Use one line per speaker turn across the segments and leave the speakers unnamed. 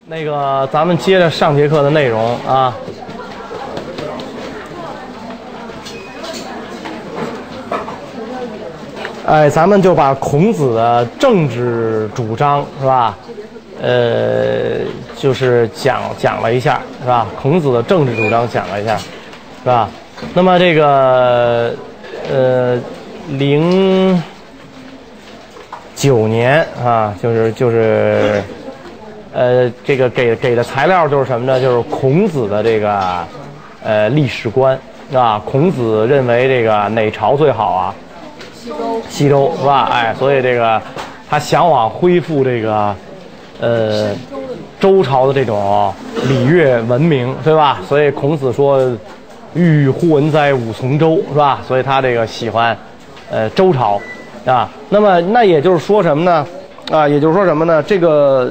那个，咱们接着上节课的内容啊。哎，咱们就把孔子的政治主张是吧？就是讲了一下是吧？孔子的政治主张讲了一下，是吧？那么这个09年啊，就是这个给的材料就是什么呢？就是孔子的这个历史观啊。孔子认为这个哪朝最好啊？西周是吧？哎，所以这个他向往恢复这个周朝的这种礼乐文明，对吧？所以孔子说欲乎文哉武从周，是吧？所以他这个喜欢周朝啊。那么那也就是说什么呢？啊，也就是说什么呢？这个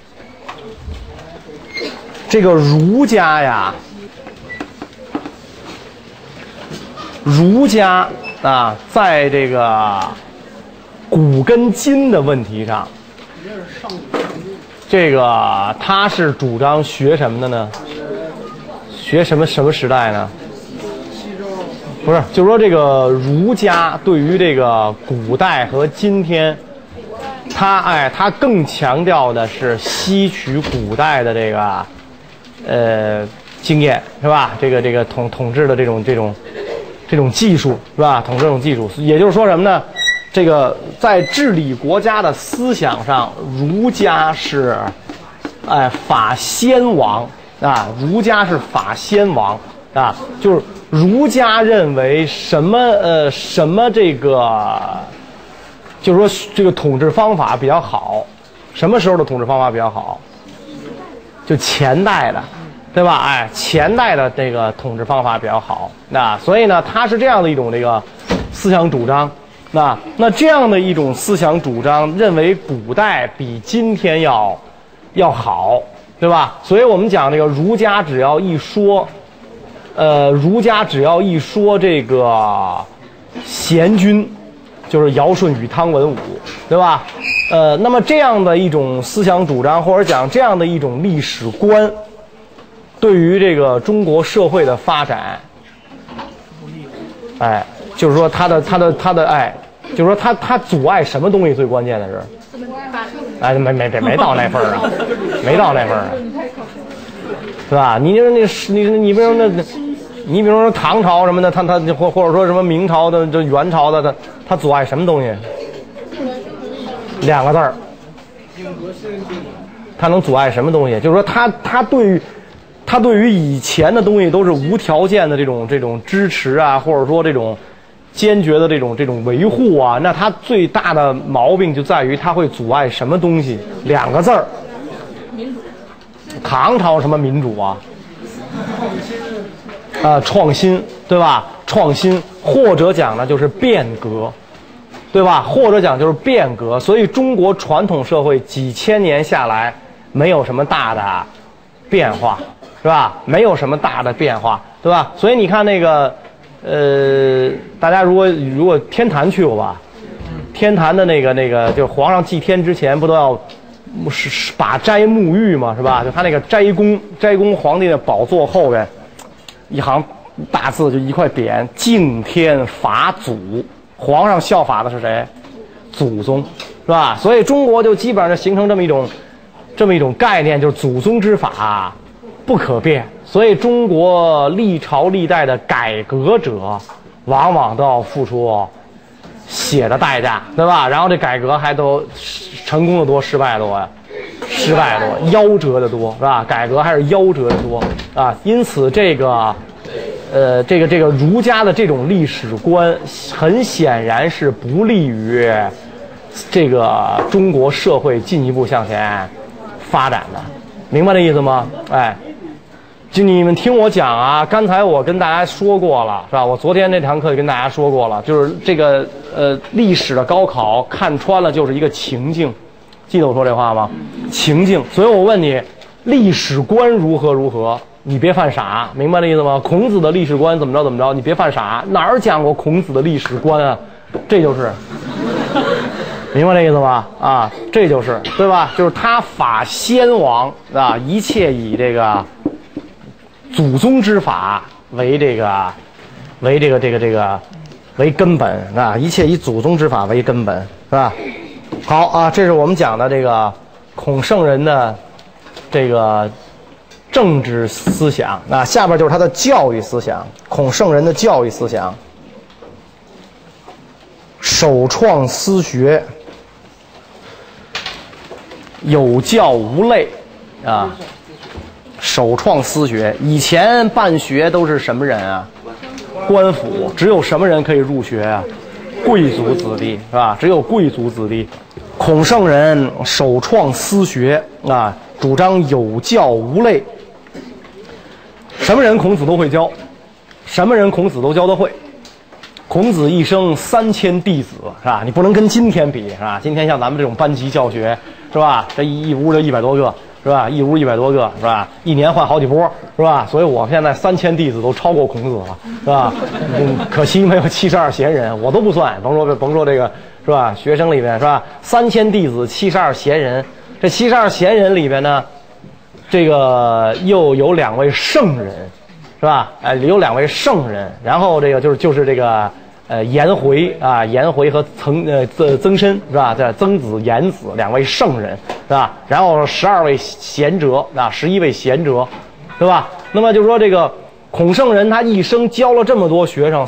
儒家呀，儒家啊，在这个古跟今的问题上，这个他是主张学什么的呢？学什么时代呢？不是，就是说这个儒家对于这个古代和今天，他更强调的是吸取古代的这个经验，是吧？这个统治的这种技术，是吧？统治这种技术，也就是说什么呢？这个在治理国家的思想上，儒家是法先王啊，儒家是法先王啊，就是儒家认为什么这个，就是说这个统治方法比较好，什么时候的统治方法比较好？就前代的，对吧？哎，前代的这个统治方法比较好，那所以呢，他是这样的一种这个思想主张。那这样的一种思想主张，认为古代比今天要好，对吧？所以我们讲这个儒家只要一说这个贤君，就是尧舜禹汤文武，对吧？那么这样的一种思想主张，或者讲这样的一种历史观，对于这个中国社会的发展，哎，就是说他的哎，就是说他阻碍什么东西最关键的是，哎，没到那份儿啊，没到那份儿啊，是吧？你比如说你比如说唐朝什么的，他或者说什么明朝的这元朝的，他阻碍什么东西？两个字儿，他能阻碍什么东西？就是说他对于以前的东西都是无条件的这种支持啊，或者说这种坚决的这种维护啊，那他最大的毛病就在于他会阻碍什么东西？两个字儿，民主。唐朝什么民主啊？创新，对吧？创新，或者讲呢就是变革，对吧？或者讲就是变革。所以中国传统社会几千年下来没有什么大的变化，是吧？没有什么大的变化，对吧？所以你看那个大家如果天坛去过吧？天坛的那个，就皇上祭天之前不都要把斋沐浴嘛，是吧？就他那个斋宫皇帝的宝座后边一行大字，就一块匾，敬天法祖。皇上效法的是谁？祖宗，是吧？所以中国就基本上就形成这么一种概念，就是祖宗之法不可变。所以中国历朝历代的改革者，往往都要付出血的代价，对吧？然后这改革还都成功的多，失败的多呀？失败的多，夭折的多，是吧？改革还是夭折的多啊。因此这个儒家的这种历史观，很显然是不利于这个中国社会进一步向前发展的，明白这意思吗？哎，就你们听我讲啊，刚才我跟大家说过了，是吧？我昨天那堂课也跟大家说过了，就是这个历史的高考看穿了就是一个情境，记得我说这话吗？情境。所以我问你，历史观如何，你别犯傻，明白这意思吗？孔子的历史观怎么着，你别犯傻，哪儿讲过孔子的历史观啊？这就是明白这意思吧？啊，这就是对吧？就是他法先王啊，一切以这个祖宗之法为为根本啊，一切以祖宗之法为根本，是吧？好啊，这是我们讲的这个孔圣人的这个政治思想啊，下边就是他的教育思想，孔圣人的教育思想，首创私学，有教无类啊，首创私学。以前办学都是什么人啊？官府，只有什么人可以入学啊？贵族子弟是吧？只有贵族子弟。孔圣人首创私学啊，主张有教无类。什么人孔子都会教，什么人孔子都教得会。孔子一生3000弟子是吧？你不能跟今天比是吧？今天像咱们这种班级教学是吧？这一屋就100多个是吧？一屋100多个是吧？一年换好几波是吧？所以我现在3000弟子都超过孔子了是吧？可惜没有72贤人，我都不算，甭说这个是吧？学生里面是吧？3000弟子72贤人，这72贤人里边呢，这个又有2位圣人。是吧？有2位圣人，然后这个就是这个颜回啊，颜回和曾参是吧？这曾子、颜子2位圣人是吧？然后12位贤哲啊，11位贤哲，对吧？那么就是说这个孔圣人他一生教了这么多学生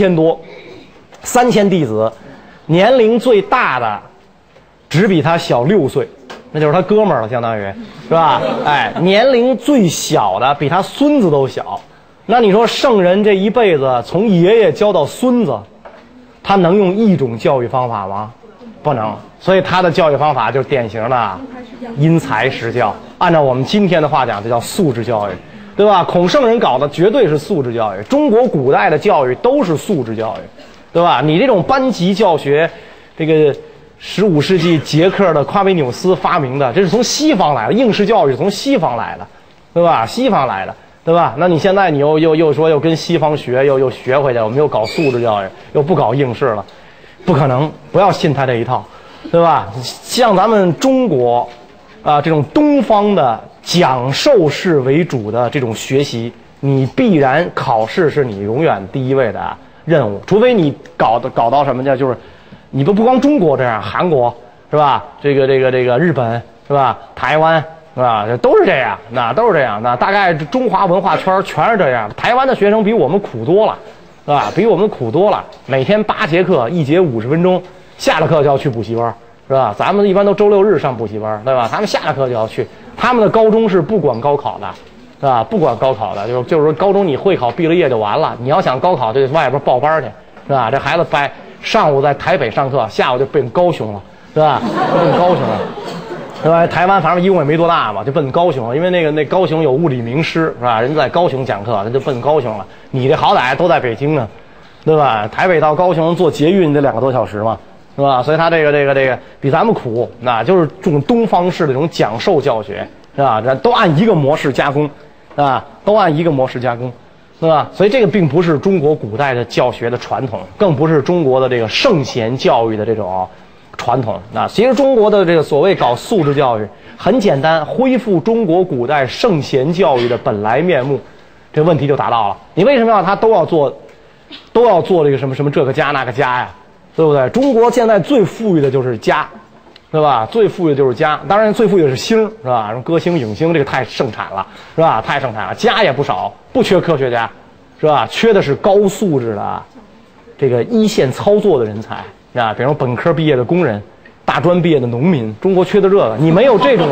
，3000弟子，年龄最大的只比他小6岁。那就是他哥们儿了，相当于是吧？哎，年龄最小的比他孙子都小。那你说圣人这一辈子从爷爷教到孙子，他能用一种教育方法吗？不能。所以他的教育方法就是典型的因材施教，按照我们今天的话讲，这叫素质教育，对吧？孔圣人搞的绝对是素质教育，中国古代的教育都是素质教育，对吧？你这种班级教学，这个15世纪捷克的夸维纽斯发明的，这是从西方来的，应试教育是从西方来的，对吧？西方来的。对吧？那你现在你又说又跟西方学，又学回去，我们又搞素质教育，又不搞应试了，不可能，不要信他这一套，对吧？像咱们中国啊这种东方的讲授式为主的这种学习，你必然考试是你永远第一位的任务，除非你搞到什么叫就是，你不光中国这样，韩国是吧？这个日本是吧？台湾。是吧？这都是这样，那都是这样，那大概中华文化圈全是这样。台湾的学生比我们苦多了，是吧？比我们苦多了。每天8节课，1节50分钟，下了课就要去补习班，是吧？咱们一般都周6日上补习班，对吧？他们下了课就要去。他们的高中是不管高考的，是吧？不管高考的，就是说高中你会考毕了业就完了。你要想高考，就得外边报班去，是吧？这孩子上午在台北上课，下午就奔高雄了，是吧？奔高雄了。对吧？台湾反正一共也没多大嘛，就奔高雄了，因为那高雄有物理名师是吧？人在高雄讲课，他就奔高雄了。你这好歹都在北京呢，对吧？台北到高雄坐捷运得2个多小时嘛，是吧？所以他这个比咱们苦，那就是这种东方式的这种讲授教学，是吧？都按一个模式加工，啊，都按一个模式加工，对吧？所以这个并不是中国古代的教学的传统，更不是中国的这个圣贤教育的这种传统。那其实中国的这个所谓搞素质教育很简单，恢复中国古代圣贤教育的本来面目，这问题就达到了。你为什么要他都要做这个什么这个家那个家呀，对不对？中国现在最富裕的就是家，对吧？最富裕的就是家，当然最富裕的是星，是吧？歌星影星这个太盛产了，是吧？太盛产了，家也不少，不缺科学家，是吧？缺的是高素质的这个一线操作的人才。啊，比如本科毕业的工人，大专毕业的农民，中国缺的这个。你没有这种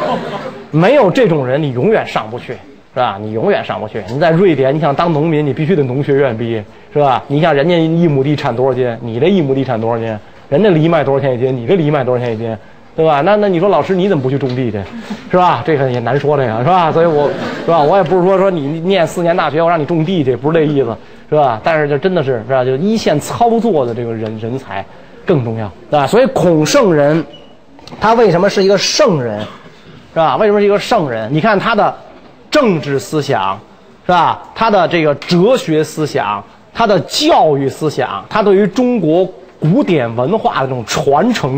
人，你永远上不去，是吧？你永远上不去。你在瑞典，你想当农民，你必须得农学院毕业，是吧？你像人家1亩地产多少斤，你这1亩地产多少斤？人家藜麦多少钱一斤，你这藜麦多少钱一斤，对吧？那你说老师你怎么不去种地去，是吧？这个也难说，这个是吧？所以是吧？我也不是说你念4年大学，我让你种地去，不是这意思。是吧？但是就真的是吧？就一线操作的这个人才更重要，对吧？所以孔圣人，他为什么是一个圣人，是吧？为什么是一个圣人？你看他的政治思想，是吧？他的这个哲学思想，他的教育思想，他对于中国古典文化的这种传承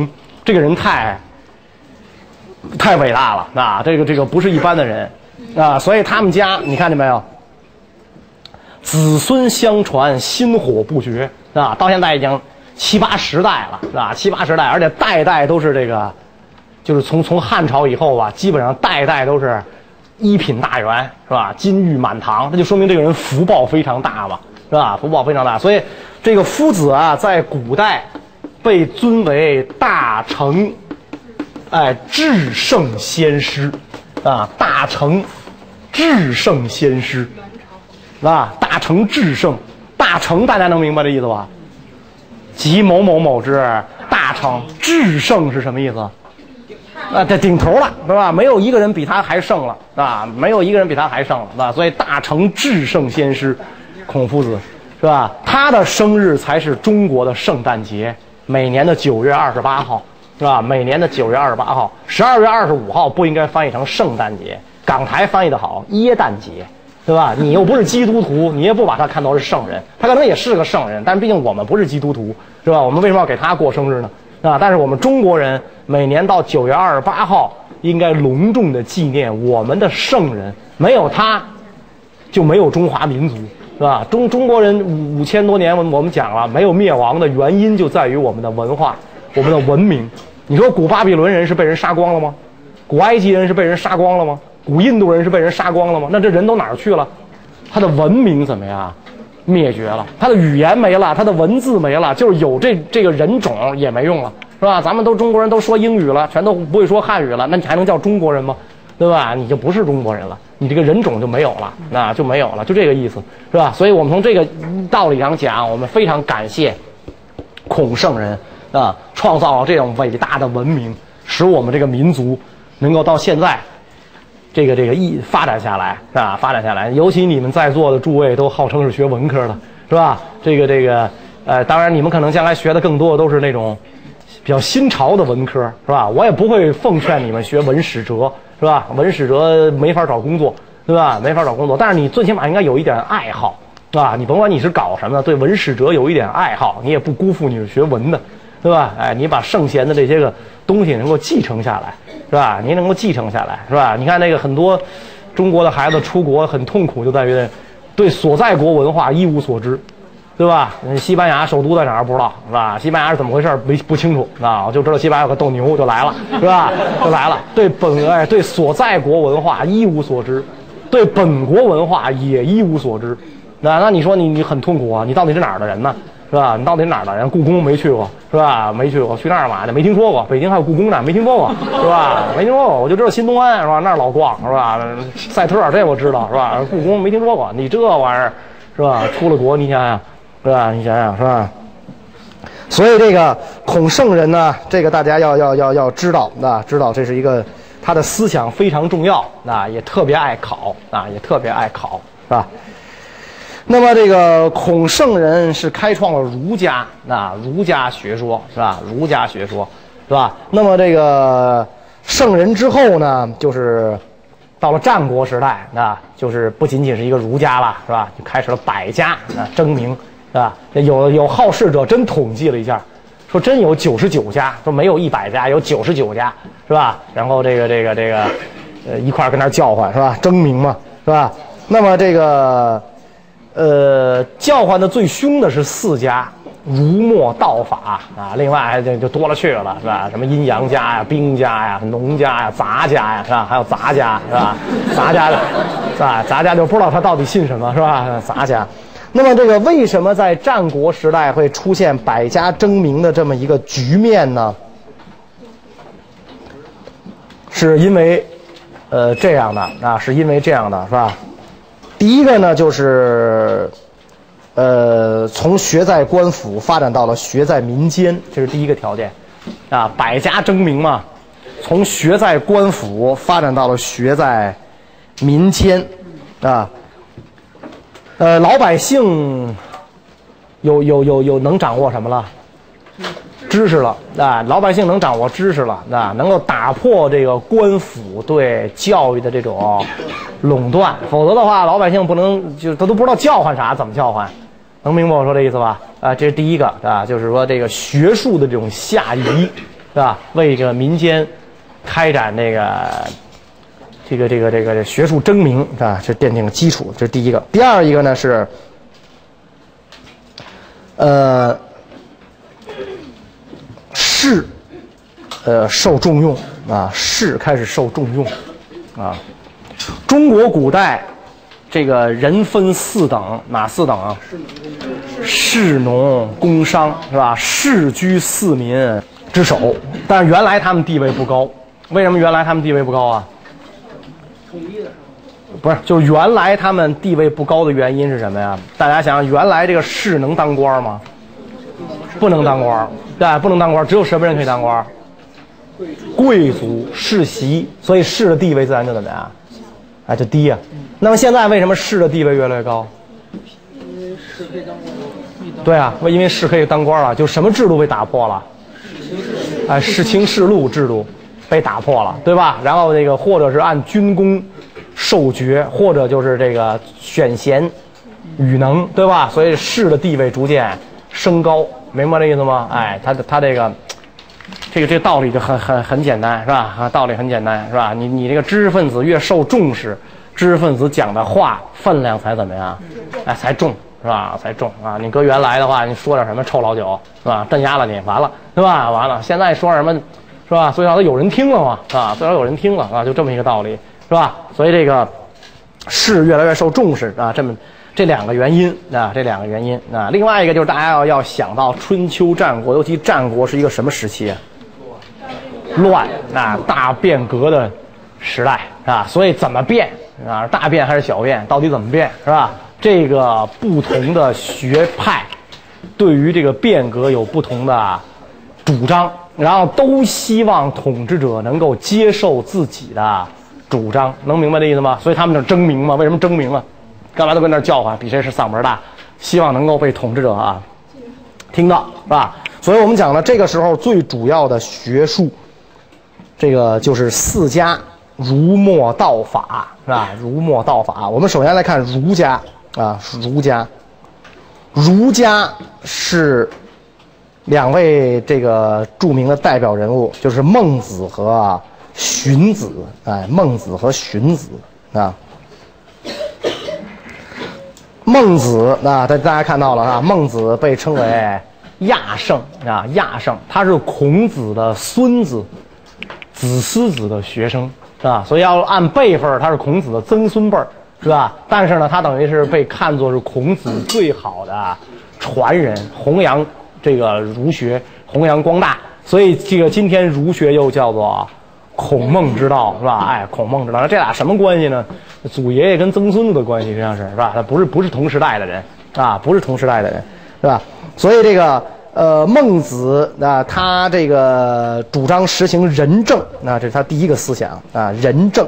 这个人太伟大了啊！这个不是一般的人啊，所以他们家你看见没有？子孙相传，薪火不绝啊！到现在已经7、8十代了，是吧？7、8十代，而且代代都是这个，就是从汉朝以后吧，基本上代代都是一品大员，是吧？金玉满堂，这就说明这个人福报非常大嘛，是吧？福报非常大，所以这个夫子啊，在古代被尊为大成，至圣先师啊，大成至圣先师。啊，大成至圣，大成大家能明白这意思吧？即某某某之大成，至圣是什么意思？这顶头了，是吧？没有一个人比他还圣了，啊，没有一个人比他还圣了，是吧？所以大成至圣先师，孔夫子，是吧？他的生日才是中国的圣诞节，每年的9月28号，是吧？每年的9月28号，12月25号不应该翻译成圣诞节，港台翻译的好，耶诞节。对吧？你又不是基督徒，你也不把他看作是圣人，他可能也是个圣人，但毕竟我们不是基督徒，是吧？我们为什么要给他过生日呢？啊！但是我们中国人每年到9月28号应该隆重的纪念我们的圣人，没有他就没有中华民族，是吧？中国人5000多年，我们讲了，没有灭亡的原因就在于我们的文化，我们的文明。你说古巴比伦人是被人杀光了吗？古埃及人是被人杀光了吗？古印度人是被人杀光了吗？那这人都哪儿去了？他的文明怎么样？灭绝了，他的语言没了，他的文字没了，就是有这个人种也没用了，是吧？咱们都中国人都说英语了，全都不会说汉语了，那你还能叫中国人吗？对吧？你就不是中国人了，你这个人种就没有了，那就没有了，就这个意思，是吧？所以我们从这个道理上讲，我们非常感谢孔圣人啊，创造了这种伟大的文明，使我们这个民族能够到现在。这个发展下来啊，发展下来，尤其你们在座的诸位都号称是学文科的，是吧？当然你们可能将来学的更多的都是那种比较新潮的文科，是吧？我也不会奉劝你们学文史哲，是吧？文史哲没法找工作，对吧？没法找工作，但是你最起码应该有一点爱好，是吧？你甭管你是搞什么的，对文史哲有一点爱好，你也不辜负你是学文的，对吧？你把圣贤的这些个东西能够继承下来，是吧？您能够继承下来，是吧？你看那个很多中国的孩子出国很痛苦，就在于对所在国文化一无所知，对吧？西班牙首都在哪儿不知道，是吧？西班牙是怎么回事不清楚啊，我就知道西班牙有个斗牛就来了，是吧？就来了。对所在国文化一无所知，对本国文化也一无所知。那你说你很痛苦啊？你到底是哪儿的人呢？是吧？你到底是哪儿的人？故宫没去过，是吧？没去过，去那儿嘛的？没听说过。北京还有故宫呢，没听说过，是吧？没听说过，我就知道新东安，是吧？那儿老逛，是吧？赛特这我知道，是吧？故宫没听说过，你这玩意儿，是吧？出了国，你想想，是吧？你想想，是吧？所以这个孔圣人呢，这个大家要知道，知道这是一个他的思想非常重要，也特别爱考，也特别爱考，是吧？那么这个孔圣人是开创了儒家，儒家学说，是吧？儒家学说，是吧？那么这个圣人之后呢，就是到了战国时代，就是不仅仅是一个儒家了，是吧？就开始了百家争鸣，是吧？有好事者真统计了一下，说真有99家，说没有100家，有99家，是吧？然后这个一块跟那叫唤，是吧？争鸣嘛，是吧？那么这个。叫唤的最凶的是4家，儒墨道法另外就多了去了，是吧？什么阴阳家呀、兵家呀、农家呀、杂家呀，是吧？还有杂家，是吧？杂家的，是吧？杂家就不知道他到底信什么，是吧？杂家。那么这个为什么在战国时代会出现百家争鸣的这么一个局面呢？是因为这样的是因为这样的，是吧？第一个呢，就是从学在官府发展到了学在民间，这是第一个条件百家争鸣嘛，从学在官府发展到了学在民间老百姓有能掌握什么了？知识了老百姓能掌握知识了能够打破这个官府对教育的这种垄断，否则的话，老百姓不能他都不知道叫唤啥，怎么叫唤？能明白我说这意思吧？这是第一个就是说这个学术的这种下移对吧？为这个民间开展这个学术争鸣啊，这奠定了基础，这是第一个。第二一个呢是，士，受重用啊，士开始受重用啊。中国古代这个人分4等，哪4等啊？士农工商是吧？士居4民之首，但是原来他们地位不高。为什么原来他们地位不高啊？不是，就是原来他们地位不高的原因是什么呀？大家想想，原来这个士能当官吗？不能当官，对，不能当官，只有什么人可以当官？贵族、世袭，所以士的地位自然就怎么样？哎，就低呀。那么现在为什么士的地位越来越高？
因为士可以当官。
对啊，因为士可以当官了，就什么制度被打破了？哎，世卿世禄制度被打破了，对吧？然后这个或者是按军功授爵，或者就是这个选贤与能，对吧？所以士的地位逐渐升高，明白这意思吗？哎，他这个道理就很简单，是吧？道理很简单，是吧？你这个知识分子越受重视，知识分子讲的话分量才怎么样？哎，才重，是吧？才重啊！你搁原来的话，你说点什么臭老九，是吧？镇压了你，完了，对吧？完了，现在说什么，是吧？最少有人听了嘛，是吧？最少有人听了啊，就这么一个道理，是吧？所以这个士越来越受重视啊，这2个原因啊，这2个原因啊。另外一个就是大家要想到春秋战国，尤其战国是一个什么时期啊？乱啊，大变革的时代啊，所以怎么变啊？大变还是小变？到底怎么变，是吧？这个不同的学派对于这个变革有不同的主张，然后都希望统治者能够接受自己的主张，能明白这意思吗？所以他们就争鸣嘛。为什么争鸣啊？干嘛都跟那叫唤，比谁是嗓门大，希望能够被统治者啊听到，是吧？所以我们讲呢，这个时候最主要的学术，这个就是4家儒墨道法，是吧？儒墨道法，我们首先来看儒家啊，儒家是2位这个著名的代表人物，就是孟子和荀子，哎，孟子和荀子啊。孟子啊，大家看到了啊，孟子被称为亚圣啊，亚圣，他是孔子的孙子，子思子的学生，是吧？所以要按辈分，他是孔子的曾孙辈儿，是吧？但是呢，他等于是被看作是孔子最好的传人，弘扬这个儒学，弘扬光大。所以这个今天儒学又叫做孔孟之道，是吧？哎，孔孟之道，那这俩什么关系呢？祖爷爷跟曾孙子的关系实际上是吧？他不是同时代的人啊，不是同时代的人，是吧？所以这个孟子啊，他这个主张实行仁政啊，这是他第一个思想啊，仁政。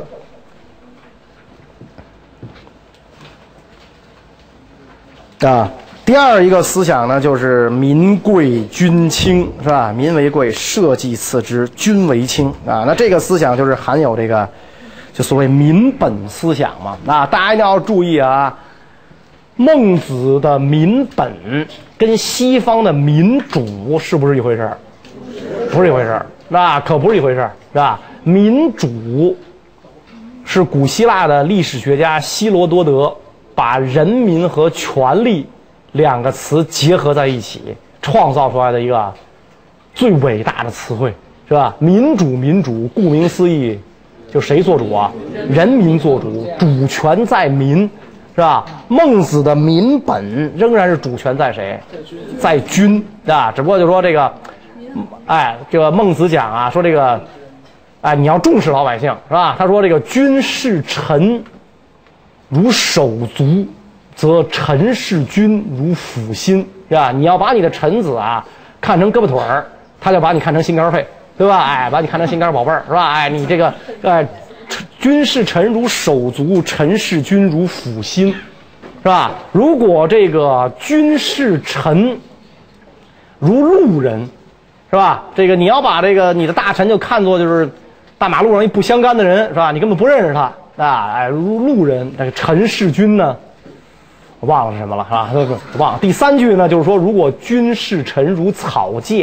啊，第二一个思想呢，就是民贵君轻，是吧？民为贵，社稷次之，君为轻啊。那这个思想就是含有这个，就所谓民本思想嘛。啊，大家一定要注意啊，孟子的民本跟西方的民主是不是一回事儿？不是一回事儿，那可不是一回事儿，是吧？民主是古希腊的历史学家希罗多德把人民和权力2个词结合在一起创造出来的一个最伟大的词汇，是吧？民主，民主，顾名思义，就谁做主啊？人民做主，主权在民，是吧？孟子的民本仍然是主权在谁？在君，啊，只不过就说这个，哎，这个孟子讲啊，说这个，哎，你要重视老百姓，是吧？他说这个君视臣如手足，则臣视君如腹心，是吧？你要把你的臣子啊看成胳膊腿儿，他就把你看成心肝肺，对吧？哎，把你看成心肝宝贝儿，是吧？哎，你这个君视臣如手足，臣视君如腹心，是吧？如果这个君视臣如路人，是吧？这个你要把这个你的大臣就看作就是大马路上一不相干的人，是吧？你根本不认识他啊！哎，如路人。那个臣视君呢？我忘了是什么了，是吧？忘了。第3句呢，就是说，如果君视臣如草芥，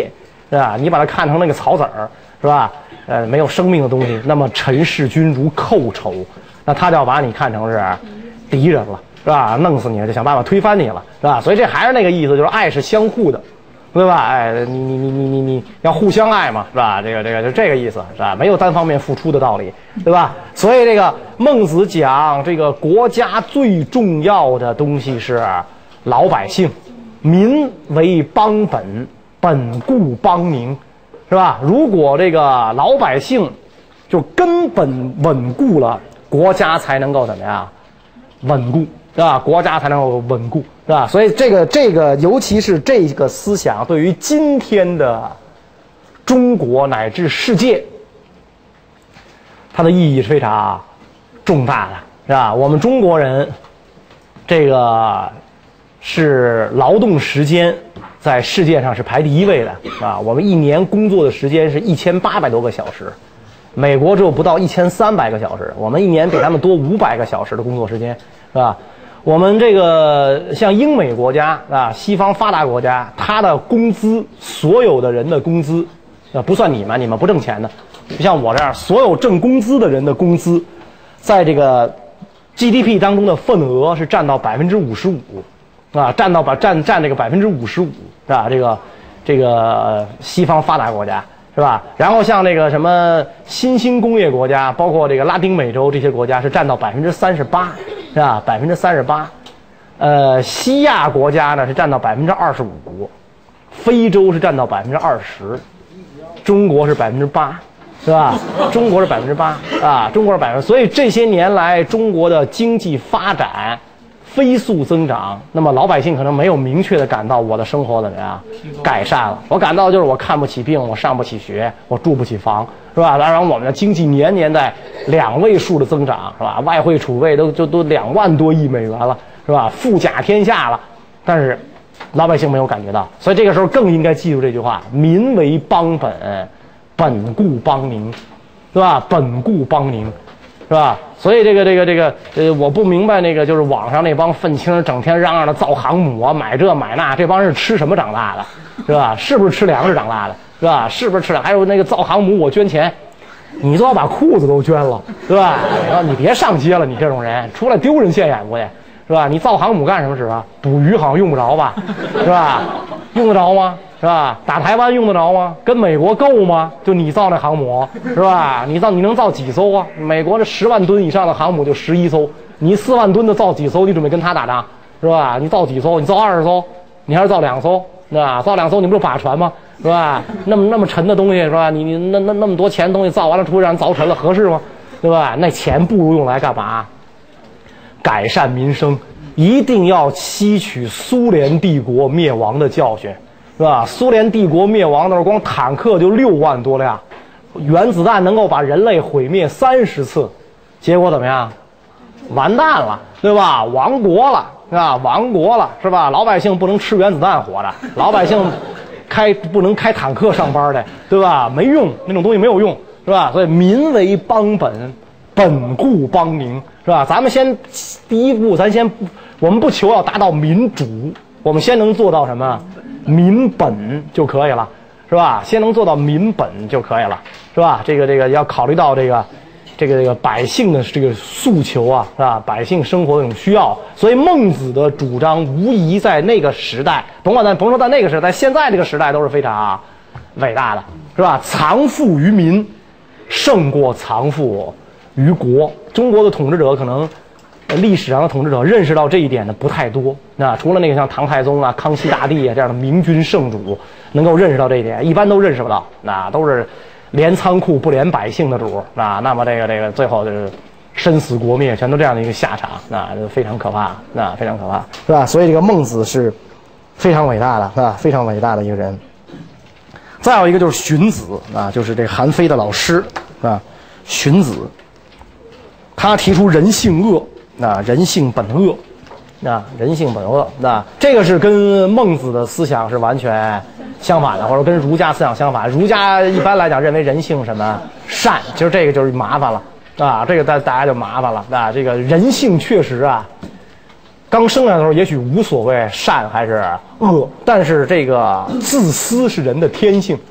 是吧？你把它看成那个草籽儿，是吧？没有生命的东西，那么陈弑君如寇仇，那他就要把你看成是敌人了，是吧？弄死你就想办法推翻你了，是吧？所以这还是那个意思，就是爱是相互的，对吧？哎，你要互相爱嘛，是吧？这个就这个意思，是吧？没有单方面付出的道理，对吧？所以这个孟子讲，这个国家最重要的东西是老百姓，民为邦本，本固邦民。是吧？如果这个老百姓就根本稳固了，国家才能够怎么样稳固，是吧？国家才能够稳固，是吧？所以这个，尤其是这个思想，对于今天的中国乃至世界，它的意义是非常重大的，是吧？我们中国人，这个是劳动时间在世界上是排第1位的啊！我们一年工作的时间是1800多个小时，美国只有不到1300个小时，我们一年比他们多500个小时的工作时间，是吧？我们这个像英美国家啊，西方发达国家，它的工资，所有的人的工资，不算你们不挣钱的，就像我这样，所有挣工资的人的工资，在这个 GDP 当中的份额是占到55%。啊，占这个55%，是吧？这个西方发达国家是吧？然后像那个什么新兴工业国家，包括这个拉丁美洲这些国家是占到38%，是吧？38%。西亚国家呢是占到25%，非洲是占到20%，中国是8%，是吧？中国是8%啊，中国是8%。所以这些年来，中国的经济发展飞速增长，那么老百姓可能没有明确的感到我的生活怎么样改善了，我感到就是我看不起病，我上不起学，我住不起房，是吧？当然我们的经济年年在2位数的增长，是吧？外汇储备都2万多亿美元了，是吧？富甲天下了，但是老百姓没有感觉到，所以这个时候更应该记住这句话：民为邦本，本固邦民，是吧？本固邦民。是吧？所以这个我不明白那个就是网上那帮愤青整天嚷嚷的造航母啊，买这买那，这帮人是吃什么长大的，是吧？是不是吃粮食长大的，是吧？是不是吃粮？还有那个造航母我捐钱，你都要把裤子都捐了，对吧？你别上街了，你这种人出来丢人现眼过去，是吧？你造航母干什么使啊？捕鱼好像用不着吧，是吧？用得着吗？是吧？打台湾用得着吗？跟美国够吗？就你造那航母，是吧？你能造几艘啊？美国这10万吨以上的航母就11艘，你4万吨的造几艘？你准备跟他打仗，是吧？你造几艘？你造20艘？你还是造2艘？是吧？造2艘你不是法船吗？是吧？那么沉的东西，是吧？你那么多钱的东西造完了，出去让人凿沉了，合适吗？对吧？那钱不如用来干嘛？改善民生，一定要吸取苏联帝国灭亡的教训。是吧？苏联帝国灭亡的时候，光坦克就6万多辆，原子弹能够把人类毁灭30次，结果怎么样？完蛋了，对吧？亡国了，是吧？亡国了，是吧？老百姓不能吃原子弹活着，老百姓不能开坦克上班的，对吧？没用，那种东西没有用，是吧？所以民为邦本，本固邦民，是吧？咱们第一步，我们不求要达到民主，我们先能做到什么？民本就可以了，是吧？先能做到民本就可以了，是吧？这个要考虑到这个百姓的这个诉求啊，是吧？百姓生活的这种需要，所以孟子的主张无疑在那个时代，甭说在那个时代，现在这个时代都是非常伟大的，是吧？藏富于民，胜过藏富于国。中国的统治者可能。历史上的统治者认识到这一点的不太多，那除了那个像唐太宗啊、康熙大帝啊这样的明君圣主能够认识到这一点，一般都认识不到，那都是连仓库不连百姓的主，那么这个最后就是身死国灭，全都这样的一个下场，那非常可怕，那非常可怕，是吧？所以这个孟子是非常伟大的，是吧？非常伟大的一个人。再有一个就是荀子啊，就是这韩非的老师啊，荀子，他提出人性恶。人性本恶，人性本恶，这个是跟孟子的思想是完全相反的，或者跟儒家思想相反。儒家一般来讲认为人性什么善，其实这个就是麻烦了这个大家就麻烦了这个人性确实刚生下的时候也许无所谓善还是恶，但是这个自私是人的天性，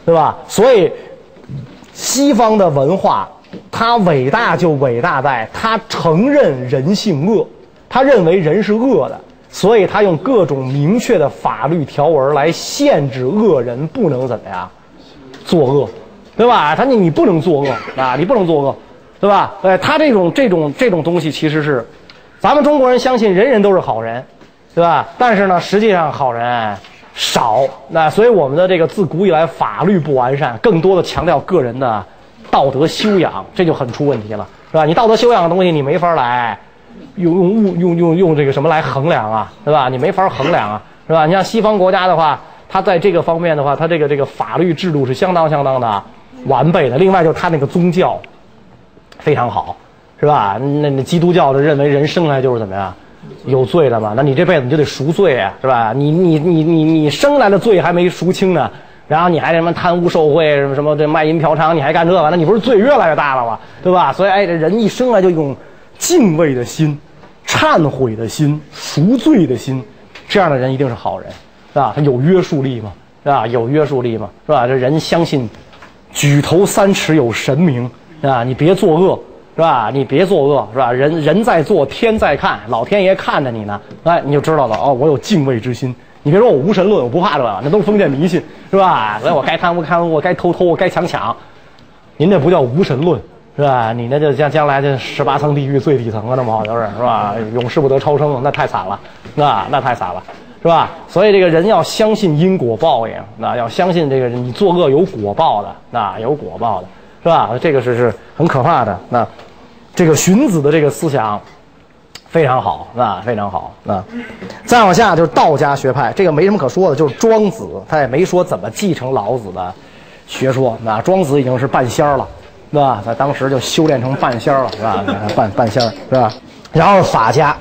对吧？所以西方的文化，它伟大就伟大在它承认人性恶，他认为人是恶的，所以他用各种明确的法律条文来限制恶人不能怎么样作恶，对吧？你不能作恶啊，你不能作恶，对吧？他这种东西其实是咱们中国人相信人人都是好人，对吧？但是呢，实际上好人少，那所以我们的这个自古以来法律不完善，更多的强调个人的道德修养，这就很出问题了，是吧？你道德修养的东西你没法来用这个什么来衡量啊，对吧？你没法衡量啊，是吧？你像西方国家的话，它在这个方面的话，它这个法律制度是相当的完备的。另外就是它那个宗教非常好，是吧？那基督教的认为人生来就是怎么样有罪的嘛，那你这辈子你就得赎罪啊，是吧？你生来的罪还没赎清呢，然后你还什么贪污受贿什么这卖淫嫖娼，你还干这个，那你不是罪越来越大了吗？对吧？所以这人一生来就用敬畏的心、忏悔的心、赎罪的心，这样的人一定是好人，是吧？他有约束力嘛，是吧？有约束力嘛，是吧？这人相信举头三尺有神明，是吧？你别作恶，是吧？你别作恶，是吧？人在做，天在看，老天爷看着你呢，你就知道了哦，我有敬畏之心。你别说我无神论，我不怕这个，那都是封建迷信，是吧？所以我该贪污，我该偷，我该抢，您这不叫无神论。是吧？你那就将来这18层地狱最底层了，那么好就是吧？永世不得超生，那太惨了，那太惨了，是吧？所以这个人要相信因果报应，要相信这个你作恶有果报的，有果报的，是吧？这个是很可怕的。那这个荀子的这个思想非常好，非常好。再往下就是道家学派，这个没什么可说的，就是庄子，他也没说怎么继承老子的学说。庄子已经是半仙了。是吧？在当时就修炼成半仙了，是吧？半仙是吧？然后法家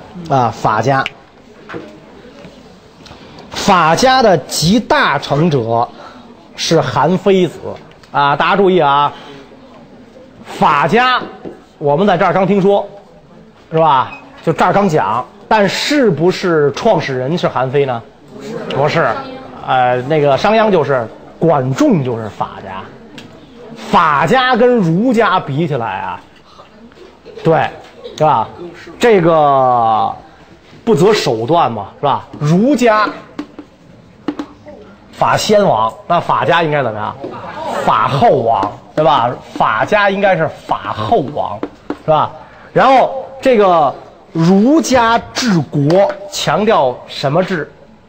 法家的集大成者是韩非子啊！大家注意啊，法家我们在这儿刚听说，是吧？就这儿刚讲，但是不是创始人是韩非呢？不是，那个商鞅就是，管仲就是法家。法家跟儒家比起来啊，对，是吧？这个不择手段嘛，是吧？儒家法先王，那法家应该怎么样？法后王，对吧？法家应该是法后王，是吧？然后这个儒家治国强调什么治？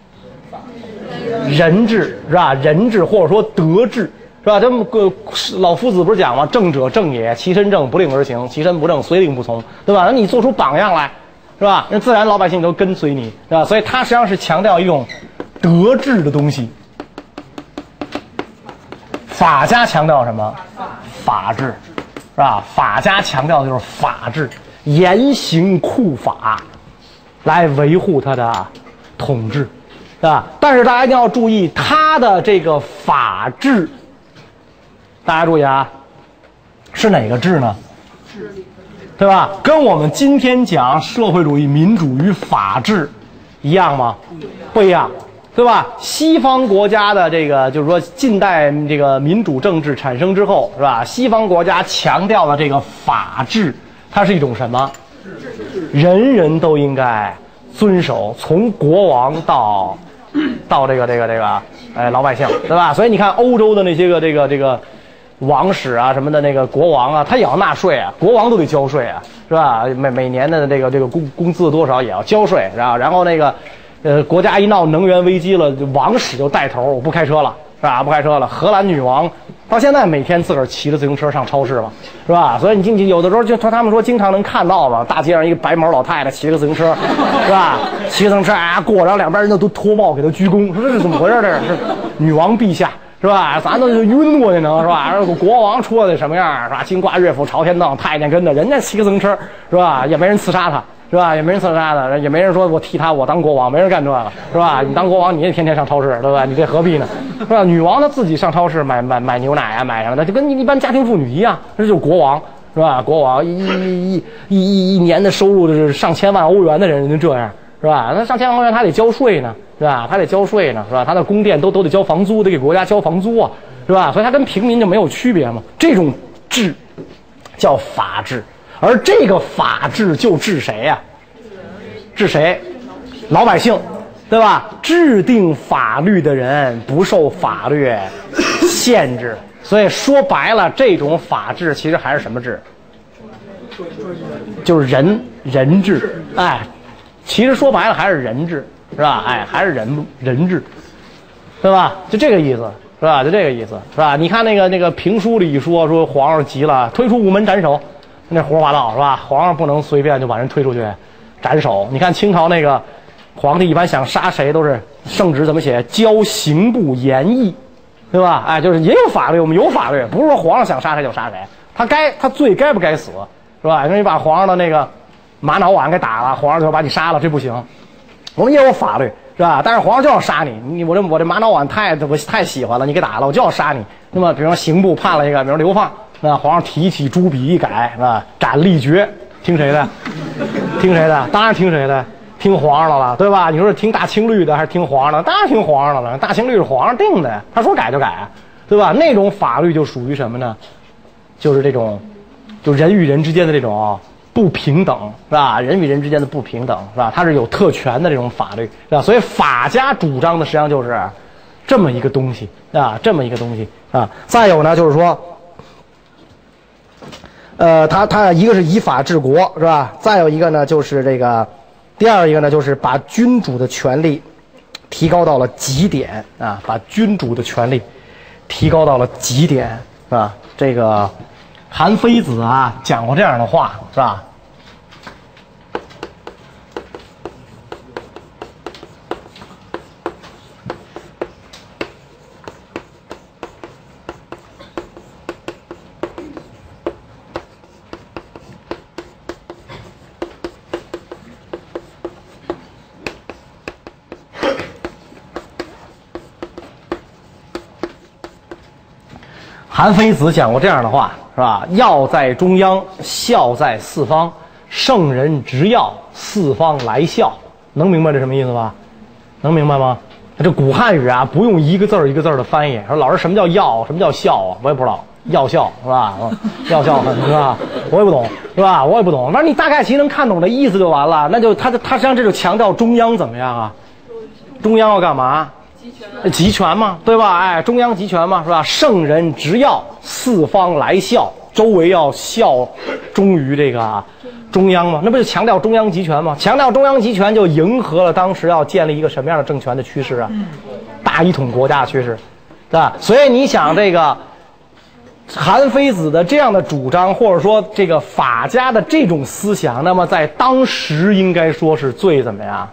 人治，是吧？人治或者说德治。是吧？这么个老夫子不是讲吗？正者正也，其身正，不令而行；其身不正，虽令不从，对吧？那你做出榜样来，是吧？那自然老百姓都跟随你，是吧？所以他实际上是强调一种德治的东西。法家强调什么？法治，是吧？法家强调的就是法治，严刑酷法，来维护他的统治，是吧？但是大家一定要注意，他的这个法治。大家注意啊，是哪个治呢？对吧？跟我们今天讲社会主义民主与法治一样吗？不一样，对吧？西方国家的这个就是说近代这个民主政治产生之后，是吧？西方国家强调的这个法治，它是一种什么？人人都应该遵守，从国王到这个老百姓，对吧？所以你看欧洲的那些个这个。王室啊什么的那个国王啊，他也要纳税啊，国王都得交税啊，是吧？每年的这个工资多少也要交税，然后那个国家一闹能源危机了，王室就带头，我不开车了，是吧？不开车了。荷兰女王到现在每天自个儿骑着自行车上超市嘛，是吧？所以你有的时候就他们说经常能看到嘛，大街上一个白毛老太太骑着自行车，是吧？骑自行车过，然后两边人都脱帽给她鞠躬，说这是怎么回事？这是女王陛下。是吧？咱都晕过去呢，是吧？国王出来什么样，是吧？金瓜乐府朝天凳，太监跟着，人家骑个自行车，是吧？也没人刺杀他，是吧？也没人刺杀他，也没人说我替他我当国王，没人干这个，是吧？你当国王你也天天上超市，对吧？你这何必呢？是吧？女王她自己上超市买牛奶啊，买什么的，就跟一般家庭妇女一样，这就是国王，是吧？国王一年的收入就是上千万欧元的人就这样。是吧？那上千万欧元他得交税呢，是吧？他得交税呢，是吧？他的宫殿都得交房租，得给国家交房租啊， 是吧？所以它跟平民就没有区别嘛。这种治叫法治，而这个法治就治谁呀？治谁？老百姓，对吧？制定法律的人不受法律限制，所以说白了，这种法治其实还是什么治？就是人治，哎，其实说白了还是人治，是吧？哎，还是人治，对吧？就这个意思，是吧？就这个意思，是吧？你看那个评书里说皇上急了，推出午门斩首，那胡说八道，是吧？皇上不能随便就把人推出去斩首。你看清朝那个皇帝一般想杀谁都是圣旨怎么写？交刑部严议，对吧？哎，就是也有法律，我们有法律，不是说皇上想杀谁就杀谁，他罪该不该死？是吧？你把皇上的那个玛瑙碗给打了，皇上就要把你杀了，这不行。我们也有法律，是吧？但是皇上就要杀你，我这玛瑙碗我太喜欢了，你给打了，我就要杀你。那么，比如说刑部判了一个，比如流放，那皇上提起朱笔一改，是吧？斩立决，听谁的？听谁的？当然听谁的？听皇上的了，对吧？你说是听大清律的还是听皇上的？当然听皇上的了。大清律是皇上定的，他说改就改，对吧？那种法律就属于什么呢？就是这种。就人与人之间的这种不平等，是吧？人与人之间的不平等，是吧？它是有特权的这种法律，是吧？所以法家主张的实际上就是这么一个东西啊，这么一个东西啊。再有呢，就是说，他一个是以法治国，是吧？再有一个呢，就是这个，第二一个呢，就是把君主的权力提高到了极点啊，把君主的权力提高到了极点，是吧？这个。韩非子啊讲过这样的话，是吧？韩非子讲过这样的话，是吧？要在中央，孝在四方，圣人执要，四方来孝。能明白这什么意思吧？能明白吗？这古汉语啊，不用一个字儿一个字儿的翻译。说老师什么叫要，什么叫孝啊？我也不知道。要孝是吧？要孝很是吧？我也不懂是吧？我也不懂。反正你大概其实能看懂这意思就完了。那就他实际上这就强调中央怎么样啊？中央要干嘛？集权嘛，对吧？哎，中央集权嘛，是吧？圣人执要，四方来孝，周围要效忠于这个中央嘛，那不就强调中央集权吗？强调中央集权就迎合了当时要建立一个什么样的政权的趋势啊？大一统国家的趋势，对吧？所以你想这个韩非子的这样的主张，或者说这个法家的这种思想，那么在当时应该说是最怎么样？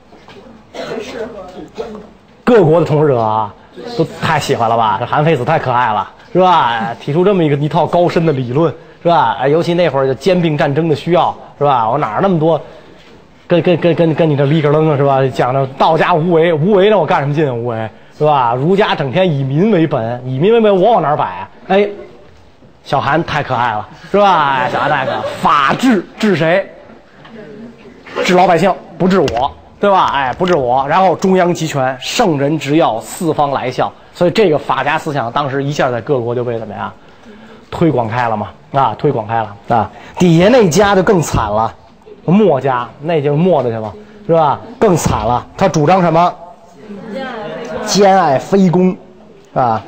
各国的统治者啊，都太喜欢了吧？这韩非子太可爱了，是吧？提出这么一套高深的理论，是吧？尤其那会儿就兼并战争的需要，是吧？我哪儿那么多，跟你这里个楞啊，是吧？讲着道家无为，无为让我干什么劲啊？无为是吧？儒家整天以民为本，以民为本，我往哪儿摆啊？哎，小韩太可爱了，是吧？小韩太可爱，法治谁？治老百姓，不治我。对吧？哎，不治我，然后中央集权，圣人执要，四方来孝。所以这个法家思想当时一下在各国就被怎么样推广开了嘛？啊，推广开了啊。底下那家就更惨了，墨家那就墨的去了，是吧？更惨了，他主张什么？兼爱非攻，啊。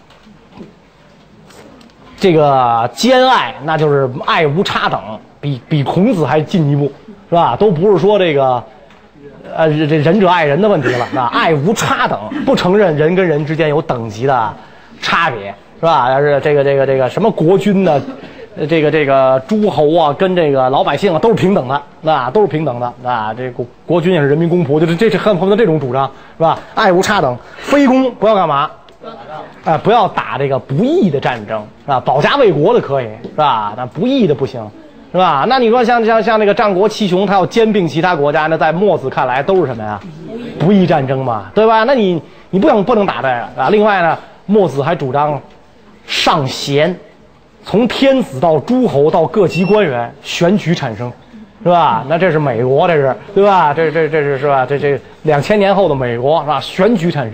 这个兼爱，那就是爱无差等，比孔子还进一步，是吧？都不是说这个。这仁者爱人的问题了，啊，爱无差等，不承认人跟人之间有等级的差别，是吧？要是这个什么国君呢，这个诸侯啊，跟这个老百姓啊都是平等的，那都是平等的，啊，这国君也是人民公仆，就是这是恨不得这种主张，是吧？爱无差等，非攻不要干嘛？不要打这个不义的战争，是吧？保家卫国的可以，是吧？但不义的不行。是吧？那你说像那个战国七雄，他要兼并其他国家，那在墨子看来都是什么呀？不义战争嘛，对吧？那你不能打这个啊。另外呢，墨子还主张上贤，从天子到诸侯到各级官员选举产生，是吧？那这是美国，这是对吧？这是是吧？这2000年后的美国是吧？选举产生，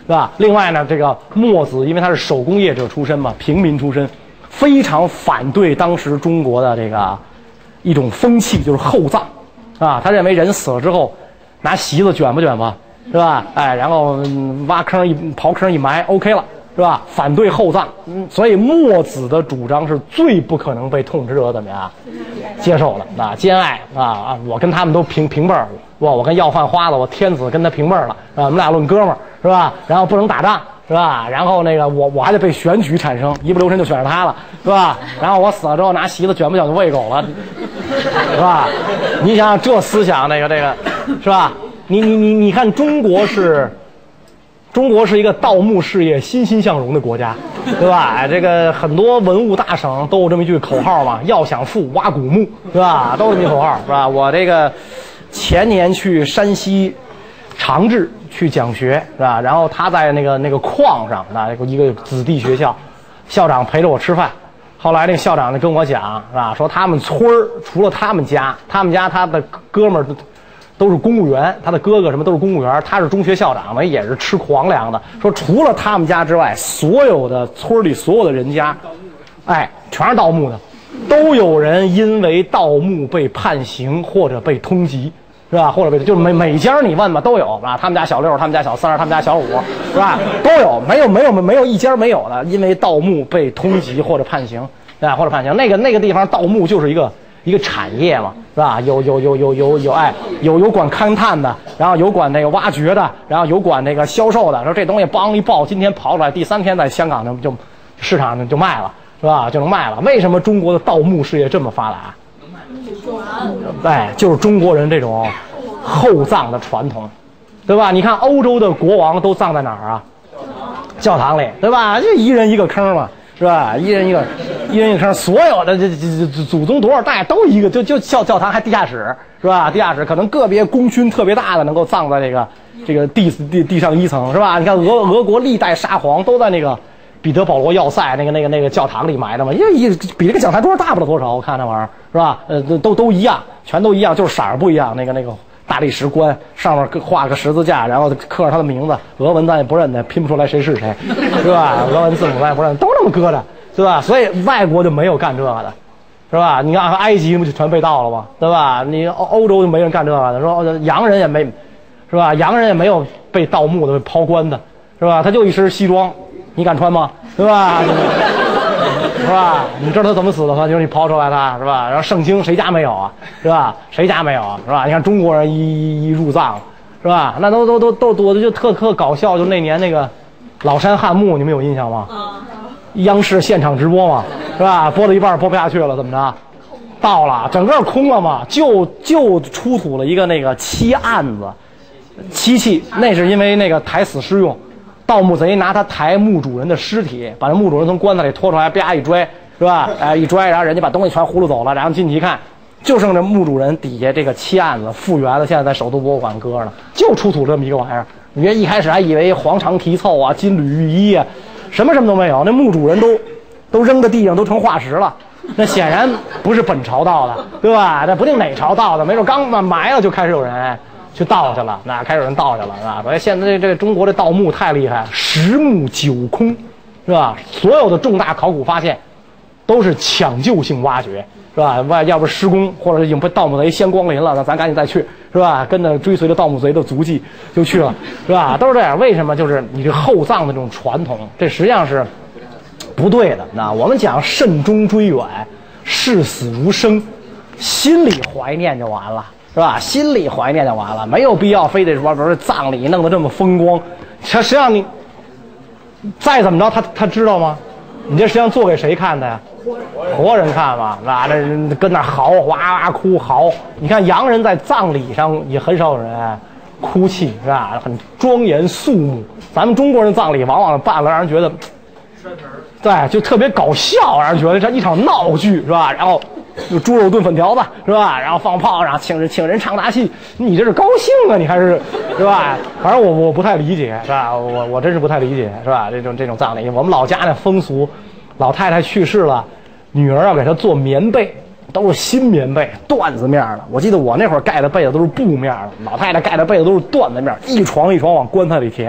是吧？另外呢，这个墨子因为他是手工业者出身嘛，平民出身，非常反对当时中国的这个一种风气，就是厚葬啊。他认为人死了之后，拿席子卷吧卷吧，是吧？哎，然后挖坑刨坑一埋 ，OK 了。是吧？反对厚葬，所以墨子的主张是最不可能被统治者怎么样接受的啊？兼爱啊！我跟他们都平辈儿，我跟要饭花子，我天子跟他平辈儿了啊！我们俩论哥们儿是吧？然后不能打仗是吧？然后那个我还得被选举产生，一不留神就选上他了是吧？然后我死了之后拿席子卷不卷就喂狗了，是吧？你想想这思想，这个是吧？你看中国是一个盗墓事业欣欣向荣的国家，对吧？这个很多文物大省都有这么一句口号嘛，要想富挖古墓，是吧？都是这么一口号，是吧？我这个前年去山西长治去讲学，是吧？然后他在那个矿上，一个子弟学校，校长陪着我吃饭。后来那个校长就跟我讲，是吧？说他们村儿除了他们家他的哥们儿都是公务员，他的哥哥什么都是公务员，他是中学校长嘛，也是吃皇粮的。说除了他们家之外，所有的村里所有的人家，哎，全是盗墓的，都有人因为盗墓被判刑或者被通缉，是吧？或者就是每家你问吧都有啊，他们家小六，他们家小三，他们家小五，是吧？都有，没有一家没有的，因为盗墓被通缉或者判刑，啊，或者判刑。那个地方盗墓就是一个产业嘛，是吧？有管勘探的，然后有管那个挖掘的，然后有管那个销售的。说这东西梆一爆，今天刨出来，第3天在香港就市场上就卖了，是吧？就能卖了。为什么中国的盗墓事业这么发达？哎，就是中国人这种厚葬的传统，对吧？你看欧洲的国王都葬在哪儿啊？教堂里，对吧？就一人一个坑嘛。是吧？一人一个坑，所有的这祖宗多少代都一个，就教堂还地下室是吧？地下室可能个别功勋特别大的能够葬在这个地上1层是吧？你看俄国历代沙皇都在那个彼得保罗要塞那个教堂里埋的嘛，因为比这个讲台桌大不了多少，我看那玩意儿是吧？都一样，全都一样，就是色儿不一样。那个大理石棺上面画个十字架，然后刻着他的名字，俄文咱也不认得，拼不出来谁是谁，是吧？俄文字母咱也不认，都那么搁着，对吧？所以外国就没有干这个的，是吧？你看埃及不就全被盗了吗？对吧？你欧洲就没人干这个的，说洋人也没，是吧？洋人也没有被盗墓的、被抛棺的，是吧？他就一身西装，你敢穿吗？对吧？是吧？你知道他怎么死的吗？就是你刨出来他，是吧？然后圣经谁家没有啊？是吧？谁家没有啊？是吧？你看中国人一入葬，是吧？那都躲的就特搞笑，就那年那个老山汉墓，你们有印象吗？央视现场直播嘛，是吧？播到一半播不下去了，怎么着？到了，整个空了嘛，就出土了一个那个漆案子，漆器，那是因为那个抬死尸用。盗墓贼拿他抬墓主人的尸体，把这墓主人从棺材里拖出来，啪一拽，是吧？哎，一拽，然后人家把东西全呼噜走了，然后进去一看，就剩这墓主人底下这个漆案子复原了，现在在首都博物馆搁着呢，就出土这么一个玩意儿。你别一开始还以为黄肠题凑啊、金缕玉衣啊，什么都没有，那墓主人都扔在地上，都成化石了。那显然不是本朝盗的，对吧？那不定哪朝盗的，没准刚埋了就开始有人去盗去了，那开始有人盗去了，是吧？所以现在这个中国的盗墓太厉害，10墓9空，是吧？所有的重大考古发现都是抢救性挖掘，是吧？要不施工或者已经被盗墓贼先光临了，那咱赶紧再去，是吧？跟着追随着盗墓贼的足迹就去了，是吧？都是这样。为什么？就是你这厚葬的这种传统，这实际上是不对的。那我们讲慎终追远，视死如生，心里怀念就完了。是吧？心里怀念就完了，没有必要非得说，比如说葬礼弄得这么风光。实际上你再怎么着，他知道吗？你这实际上做给谁看的呀？活人看嘛，那这跟那嚎哇哇哭嚎。你看洋人在葬礼上也很少有人哭泣，是吧？很庄严肃穆。咱们中国人葬礼往往办了让人觉得，对，就特别搞笑，让人觉得这一场闹剧，是吧？然后有猪肉炖粉条子，是吧？然后放炮，然后请人唱大戏，你这是高兴啊？你还是吧？反正我不太理解，是吧？我真是不太理解，是吧？这种葬礼，我们老家那风俗，老太太去世了，女儿要给她做棉被，都是新棉被，缎子面的。我记得我那会儿盖的被子都是布面的，老太太盖的被子都是缎子面，一床一床往棺材里填，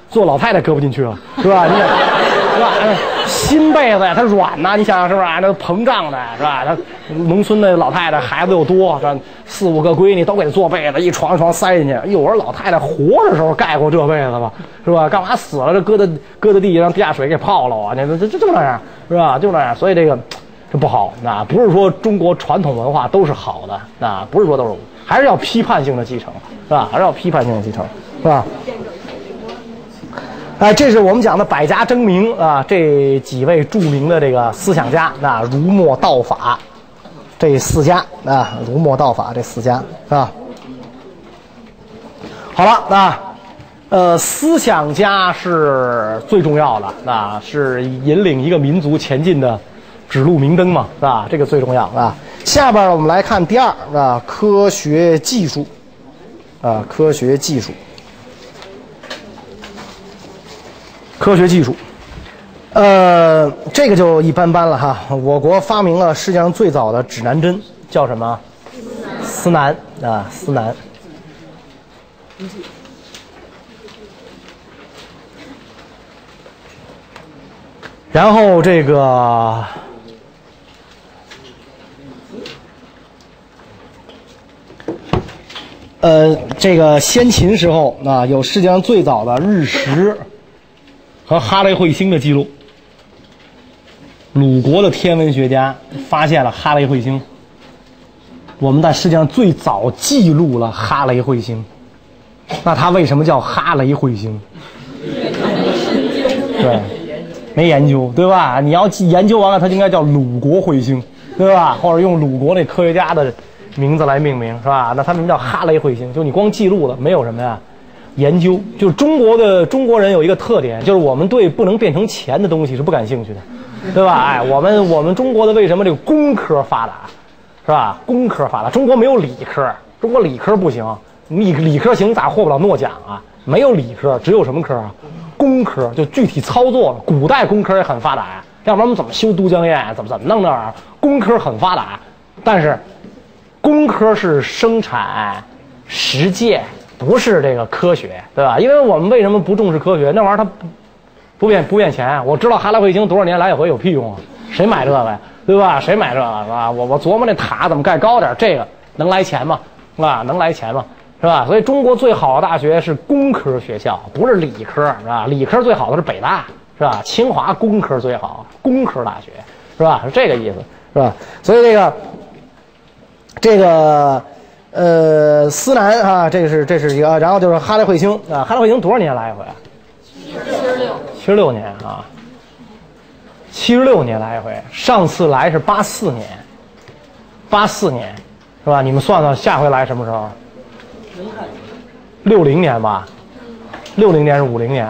坐老太太搁不进去了，是吧？你是吧？新被子呀，它软呐，你想想是不是啊？那膨胀的是吧？他农村的老太太孩子又多，这4、5个闺女都给她做被子，一床一床塞进去。哎呦，我说老太太活的时候盖过这被子吧，是吧？干嘛死了这搁在地下让地下水给泡了啊？就那样是吧？就那样，所以这不好。那不是说中国传统文化都是好的，那不是说都是，还是要批判性的继承，是吧？还是要批判性的继承，是吧？哎，这是我们讲的百家争鸣啊，这几位著名的这个思想家，那儒墨道法这4家啊，儒墨道法这4家啊。好了，思想家是最重要的啊，是引领一个民族前进的指路明灯嘛，是吧？这个最重要啊。下边我们来看第2啊，科学技术啊，科学技术。科学技术，这个就一般般了哈。我国发明了世界上最早的指南针，叫什么？司南啊，司南。然后这个，这个先秦时候啊，有世界上最早的日食和哈雷彗星的记录。鲁国的天文学家发现了哈雷彗星，我们在世界上最早记录了哈雷彗星。那它为什么叫哈雷彗星？对，没研究，对吧？你要研究完了，它就应该叫鲁国彗星，对吧？或者用鲁国那科学家的名字来命名，是吧？那它名叫哈雷彗星，就你光记录了，没有什么呀？研究。就是中国人有一个特点，就是我们对不能变成钱的东西是不感兴趣的，对吧？哎，我们中国的为什么这个工科发达，是吧？工科发达，中国没有理科，中国理科不行，理科行咋获不了诺奖啊？没有理科，只有什么科啊？工科，就具体操作了。古代工科也很发达呀，要不然我们怎么修都江堰，怎么弄那玩意儿？工科很发达，但是工科是生产实践，不是这个科学，对吧？因为我们为什么不重视科学？那玩意儿它不变钱。我知道哈雷彗星多少年来一回有屁用啊？谁买这个呀？对吧？谁买这个是吧？我琢磨那塔怎么盖高点，这个能来钱吗？是吧？能来钱吗？是吧？所以中国最好的大学是工科学校，不是理科，是吧？理科最好的是北大，是吧？清华工科最好，工科大学，是吧？是这个意思，是吧？所以这个司南啊，这是一个，然后就是哈雷彗星啊，哈雷彗星多少年来一回？76年啊，76年来一回，上次来是84年，是吧？你们算算下回来什么时候？60年吧，60年是50年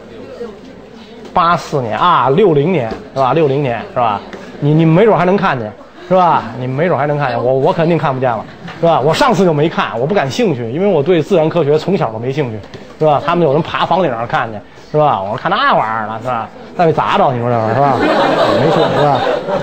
，84年啊，60年是吧？60年是吧？你们没准还能看见，是吧？你们没准还能看见，我肯定看不见了，是吧？我上次就没看，我不感兴趣，因为我对自然科学从小都没兴趣，是吧？他们有人爬房顶上看见，是吧？我说看那玩意儿了，是吧？再被砸着，你说这玩意儿是吧？没错，是吧？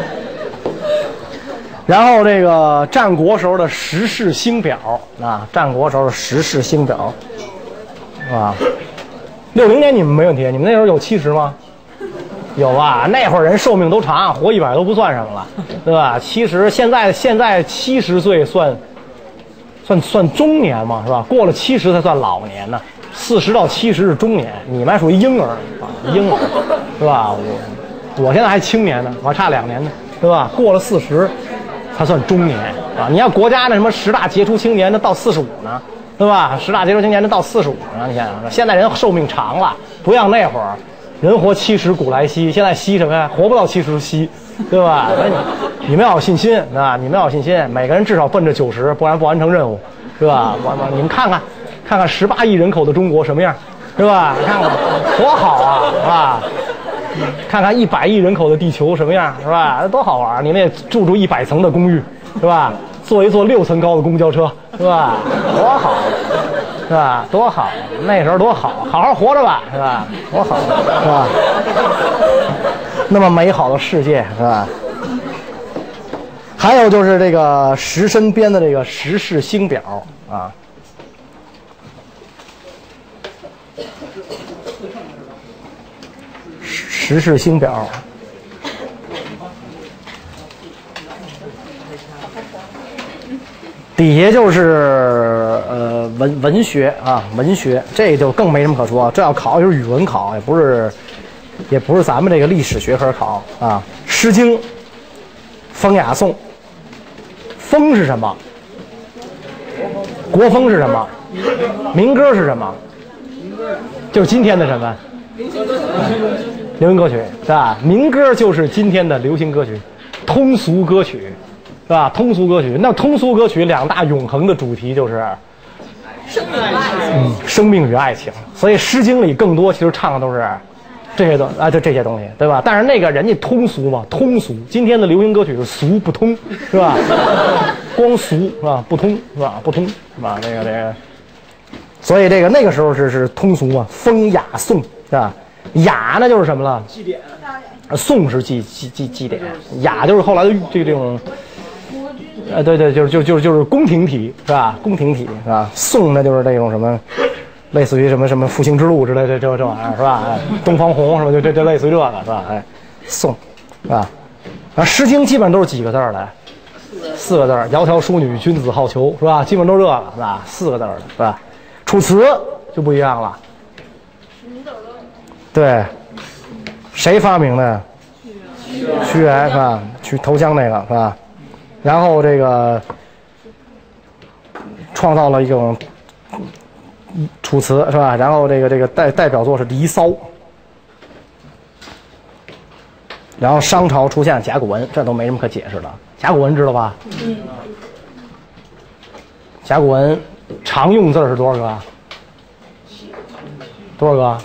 然后这个战国时候的时事星表啊，战国时候的时事星表，啊，60年你们没问题，你们那时候有70吗？有吧？那会儿人寿命都长，活100都不算什么了，对吧？70，现在70岁算中年嘛，是吧？过了70才算老年呢，40到70是中年，你们还属于婴儿啊，婴儿，是吧？我现在还青年呢，我还差2年呢，对吧？过了40。才算中年啊！你看国家那什么10大杰出青年，那到45呢，对吧？10大杰出青年那到45呢。你想想，现在人寿命长了，不像那会儿，人活70古来稀，现在稀什么呀？活不到70稀，对吧？所以你们要有信心啊！你们要有信心，每个人至少奔着90，不然不完成任务，是吧？你们看看18亿人口的中国什么样，是吧？看看多好啊，是吧？看看100亿人口的地球什么样，是吧？多好玩！你们也住100层的公寓，是吧？坐一坐6层高的公交车，是吧？多好，是吧？多好！那时候多好，好好活着吧，是吧？多好，是吧？那么美好的世界，是吧？还有就是这个石申编的这个时事星表啊。 时事星表。底下就是文学啊，文学这就更没什么可说，这要考就是语文考，也不是咱们这个历史学科考啊。《诗经》《风雅颂》，风是什么？国风是什么？民歌是什么？就是今天的什么？流行歌曲是吧？民歌就是今天的流行歌曲，通俗歌曲。是吧？通俗歌曲，那通俗歌曲两大永恒的主题就是生命与爱情。所以《诗经》里更多其实唱的都是这些就这些东西，对吧？但是那个人家通俗嘛，通俗。今天的流行歌曲是俗不通，是吧？光俗是吧？不通是吧？不通是吧？这个，所以那个时候是通俗嘛，风雅颂是吧？雅那就是什么了？祭典。颂是祭典，雅就是后来的这种。对，就是宫廷体是吧？宫廷体是吧？宋呢就是这种什么，类似于什么复兴之路之类的这玩意儿是吧？哎，东方红什么这类似于这个是吧？哎，宋是吧？啊，《诗经》基本都是几个字儿的，4个字儿，窈窕淑女，君子好逑是吧？基本都是这个是吧？4个字儿的是吧？楚辞就不一样了，对，谁发明的？屈原是吧？去投江那个是吧？然后这个创造了一种楚辞是吧？然后这个代表作是《离骚》，然后商朝出现甲骨文，这都没什么可解释的。甲骨文知道吧？甲骨文常用字是多少个？多少个？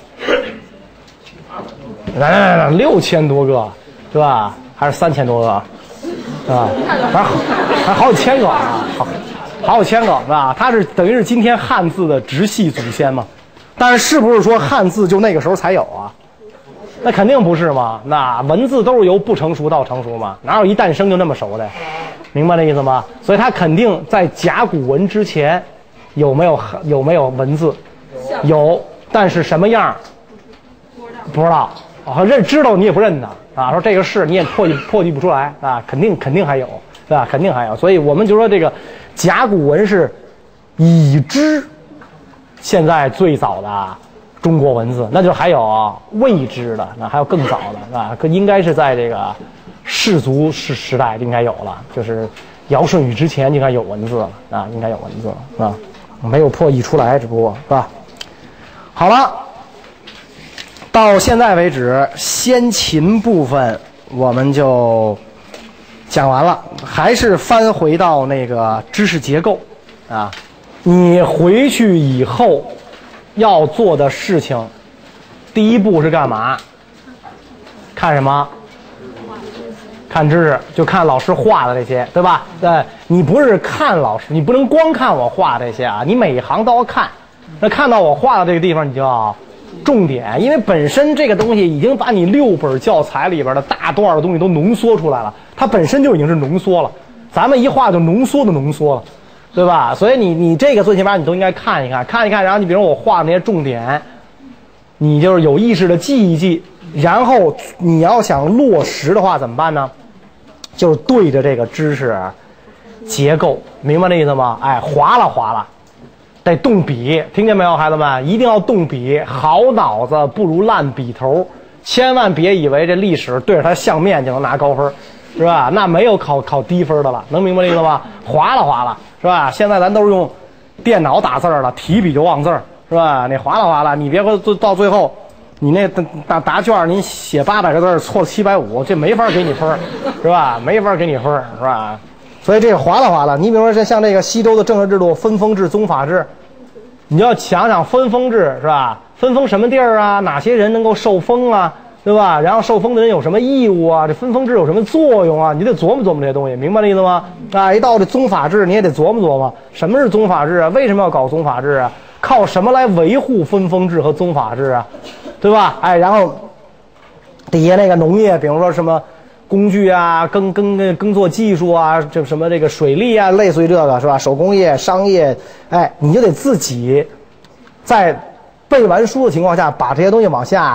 来，6000多个是吧？还是3000多个？啊，还好几千个啊，好几千个是吧？它是等于是今天汉字的直系祖先嘛。但是不是说汉字就那个时候才有啊？那肯定不是嘛。那文字都是由不成熟到成熟嘛，哪有一诞生就那么熟的？明白这意思吗？所以它肯定在甲骨文之前有没有文字？有，但是什么样不知道。知道你也不认得啊，说这个是你也破译不出来啊，肯定还有，对吧？肯定还有，所以我们就说这个甲骨文是已知现在最早的中国文字，那就还有未知的，那还有更早的啊，应该是在这个氏族时代应该有了，就是尧舜禹之前应该有文字了啊，应该有文字了啊，没有破译出来，只不过是吧？好了。到现在为止，先秦部分我们就讲完了，还是翻回到那个知识结构啊。你回去以后要做的事情，第一步是干嘛？看什么？看知识，就看老师画的这些，对吧？对，你不是看老师，你不能光看我画这些啊，你每一行都要看。那看到我画的这个地方，你就要重点，因为本身这个东西已经把你6本教材里边的大段的东西都浓缩出来了，它本身就已经是浓缩了。咱们一画就浓缩了，对吧？所以你这个最起码你都应该看一看，然后你比如我画那些重点，你就是有意识的记一记，然后你要想落实的话怎么办呢？就是对着这个知识结构，明白这意思吗？哎，划拉。得动笔，听见没有，孩子们？一定要动笔。好脑子不如烂笔头，千万别以为这历史对着它相面就能拿高分，是吧？那没有考低分的了，能明白这意思吗？划拉，是吧？现在咱都是用电脑打字了，提笔就忘字，是吧？你划拉，你别到最后，你那答卷您写800个字，错750，这没法给你分，是吧？没法给你分，是吧？所以这个划拉，你比如说像这个西周的政治制度，分封制、宗法制，你要想想分封制是吧？分封什么地儿啊？哪些人能够受封啊？对吧？然后受封的人有什么义务啊？这分封制有什么作用啊？你得琢磨琢磨这些东西，明白这意思吗？啊，一到这宗法制，你也得琢磨琢磨，什么是宗法制啊？为什么要搞宗法制啊？靠什么来维护分封制和宗法制啊？对吧？哎，然后底下那个农业，比如说什么工具啊，耕作技术啊，这什么这个水利啊，类似于这个是吧？手工业、商业，哎，你就得自己在背完书的情况下，把这些东西往下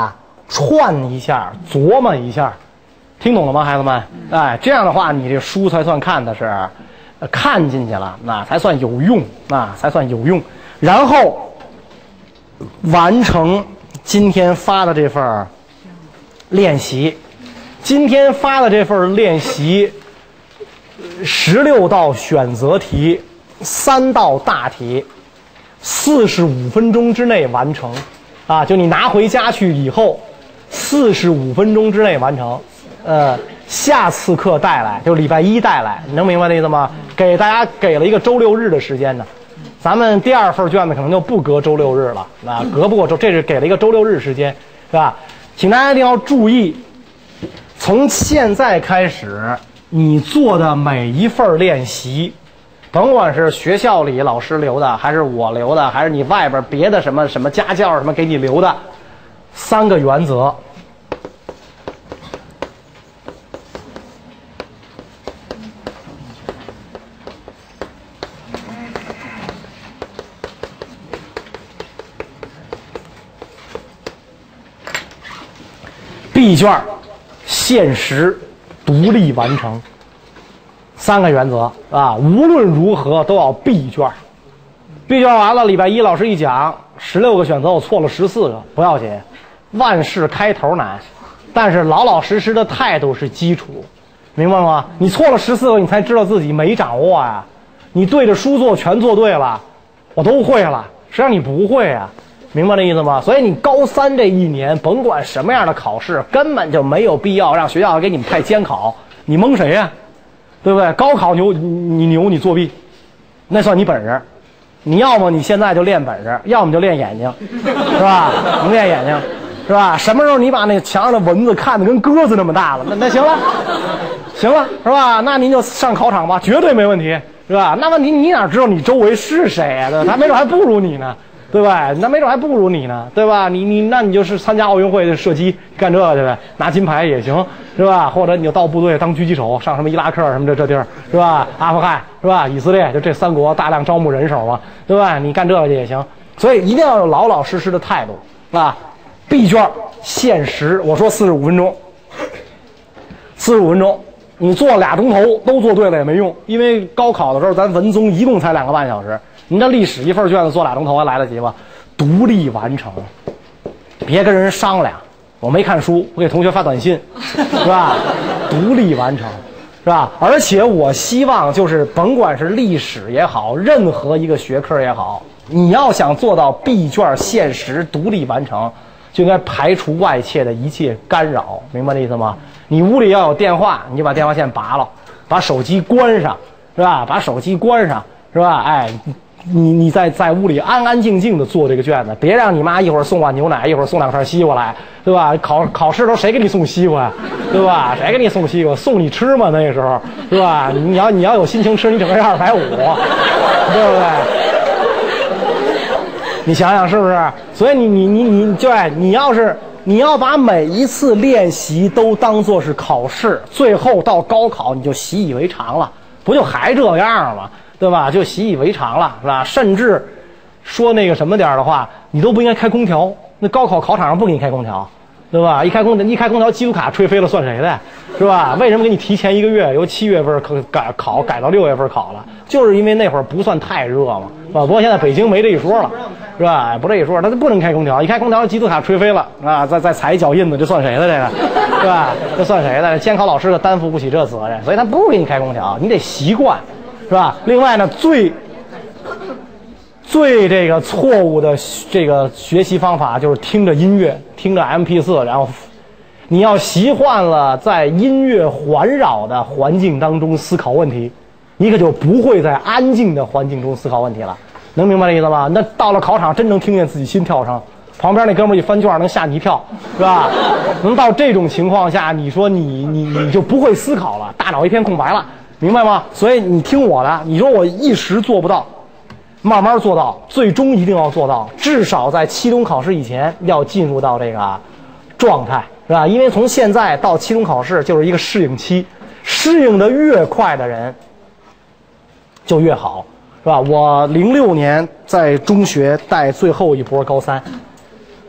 串一下，琢磨一下，听懂了吗，孩子们？哎，这样的话，你这书才算看的是，看进去了，那才算有用，那才算有用。然后完成今天发的这份练习。今天发的这份练习，16道选择题，3道大题，45分钟之内完成。啊，就你拿回家去以后，45分钟之内完成。下次课带来，就礼拜一带来，你能明白那意思吗？给大家给了一个周6日的时间呢。咱们第2份卷子可能就不隔周6日了，那隔不过周，这是给了一个周6日时间，是吧？请大家一定要注意，从现在开始，你做的每一份练习，甭管是学校里老师留的，还是我留的，还是你外边别的什么家教什么给你留的，3个原则。B 卷限时独立完成，3个原则啊，无论如何都要 B 卷。B 卷完了，礼拜一老师一讲，16个选择我错了14个，不要紧，万事开头难，但是老老实实的态度是基础，明白吗？你错了14个，你才知道自己没掌握呀。你对着书做全做对了，我都会了，实际上你不会啊。明白这意思吗？所以你高3这1年，甭管什么样的考试，根本就没有必要让学校给你们派监考，你蒙谁呀？对不对？高考你作弊，那算你本事。你要么你现在就练本事，要么就练眼睛，是吧？能练眼睛，是吧？什么时候你把那墙上的蚊子看得跟鸽子那么大了，那行了，行了，是吧？那您就上考场吧，绝对没问题，是吧？那问题你哪知道你周围是谁呀？对吧？他没准还不如你呢。对吧？那没准还不如你呢，对吧？那你就是参加奥运会的射击，干这个去呗，拿金牌也行，是吧？或者你就到部队当狙击手，上什么伊拉克什么这地儿，是吧？阿富汗是吧？以色列就这3国大量招募人手嘛，对吧？你干这个去也行，所以一定要有老老实实的态度啊。B 卷限时，我说45分钟，45分钟，你做2钟头都做对了也没用，因为高考的时候咱文综一共才2个半小时。您这历史一份卷子做2钟头还来得及吗？独立完成，别跟人商量。我没看书，我给同学发短信，是吧？独立完成，是吧？而且我希望就是甭管是历史也好，任何一个学科也好，你要想做到 B 卷限时独立完成，就应该排除外界的一切干扰，明白这意思吗？你屋里要有电话，你就把电话线拔了，把手机关上，是吧？把手机关上，是吧？哎。你在屋里安安静静的做这个卷子，别让你妈一会儿送碗牛奶，一会儿送2串西瓜来，对吧？考试的时候谁给你送西瓜呀，对吧？谁给你送西瓜？送你吃吗？那个时候，对吧？你要有心情吃，你整个250，对不对？你想想是不是？所以你要把每一次练习都当作是考试，最后到高考你就习以为常了，不就还这样吗？对吧？就习以为常了，是吧？甚至说那个什么点的话，你都不应该开空调。那高考考场上不给你开空调，对吧？一开空调，机组卡吹飞了算谁的？是吧？为什么给你提前1个月，由7月份改到6月份考了？就是因为那会儿不算太热嘛，是吧？不过现在北京没这一说了，是吧？不这一说，他不能开空调，一开空调机组卡吹飞了啊！再踩一脚印子，这算谁的？这个，是吧？这算谁的？监考老师担负不起这责任，所以他不给你开空调，你得习惯。是吧？另外呢，最这个错误的这个学习方法就是听着音乐，听着 MP4，然后你要习惯了在音乐环绕的环境当中思考问题，你可就不会在安静的环境中思考问题了。能明白这意思吗？那到了考场真能听见自己心跳声，旁边那哥们儿一翻卷能吓你一跳，是吧？能到这种情况下，你说你就不会思考了，大脑一片空白了。明白吗？所以你听我的，你说我一时做不到，慢慢做到，最终一定要做到，至少在期中考试以前要进入到这个状态，是吧？因为从现在到期中考试就是一个适应期，适应的越快的人就越好，是吧？我06年在中学带最后一波高3，06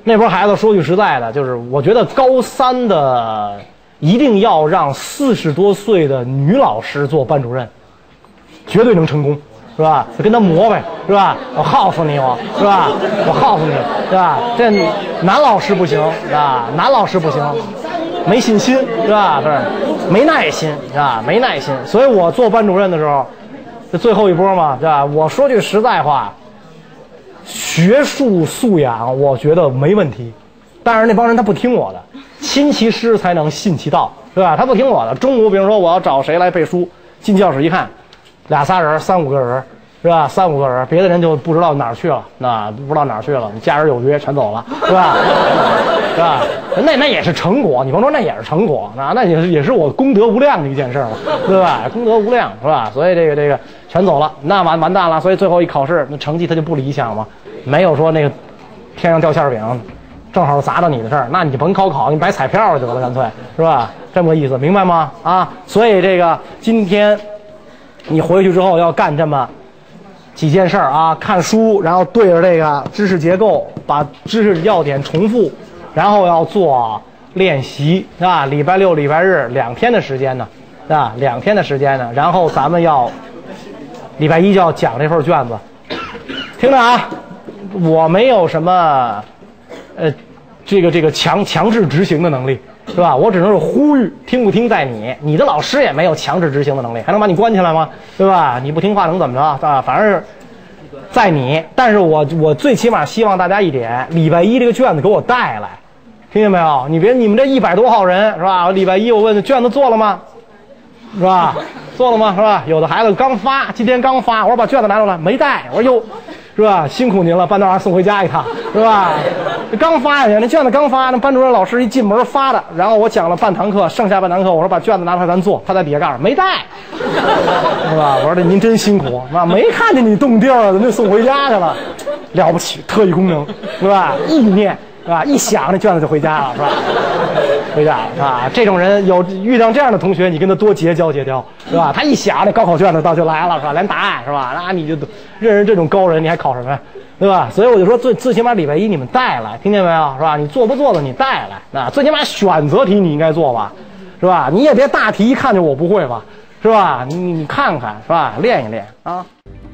那波孩子说句实在的，就是我觉得高三的一定要让40多岁的女老师做班主任，绝对能成功，是吧？就跟他磨呗，是吧？我耗死你，是吧？我耗死你，是吧？这男老师不行，是吧？男老师不行，没信心，是吧？不是，没耐心，是吧？没耐心。所以我做班主任的时候，这最后一波嘛，是吧？我说句实在话。学术素养我觉得没问题，但是那帮人他不听我的，亲其师才能信其道，是吧？他不听我的。中午比如说我要找谁来背书，进教室一看，2、3人、3、5个人，是吧？3、5个人，别的人就不知道哪儿去了，那不知道哪儿去了，家人有约全走了，是吧？是吧？那也是成果，你甭说那也是成果，那也是我功德无量的一件事了，对吧？功德无量，是吧？所以这个全走了，那完蛋了。所以最后一考试，那成绩他就不理想嘛，没有说那个天上掉馅饼，正好砸到你的事儿，那你甭考，你买彩票得了，干脆，是吧？这么个意思，明白吗？啊，所以这个今天你回去之后要干这么几件事儿啊，看书，然后对着这个知识结构，把知识要点重复，然后要做练习，是吧？礼拜六、礼拜日2天的时间呢，是吧？2天的时间呢，然后咱们要礼拜一就要讲这份卷子，听着啊，我没有什么这个强制执行的能力，是吧？我只能是呼吁，听不听在你，你的老师也没有强制执行的能力，还能把你关起来吗？对吧？你不听话能怎么着啊？反正是在你，但是我最起码希望大家一点，礼拜一这个卷子给我带来，听见没有？你们这100多号人，是吧？礼拜一我问卷子做了吗？是吧？做了吗？是吧？有的孩子刚发，今天刚发，我说把卷子拿出来，没带，我说哟，是吧？辛苦您了，半道上送回家一趟，是吧？刚发下去，那卷子刚发，那班主任老师一进门发的，然后我讲了半堂课，剩下半堂课我说把卷子拿出来咱做，他在底下告诉没带，是吧？我说这您真辛苦，是吧？没看见你动地儿，咱就送回家去了，了不起，特异功能，是吧？意念。是吧？一想那卷子就回家了，是吧？回家了，是吧？这种人遇上这样的同学，你跟他多结交，是吧？他一想那高考卷子到就来了，是吧？连答案是吧？那你就认识这种高人，你还考什么呀？对吧？所以我就说最起码礼拜一你们带来，听见没有？是吧？你做不做的你带来，啊，最起码选择题你应该做吧，是吧？你也别大题一看就我不会吧，是吧？你看看是吧？练一练啊。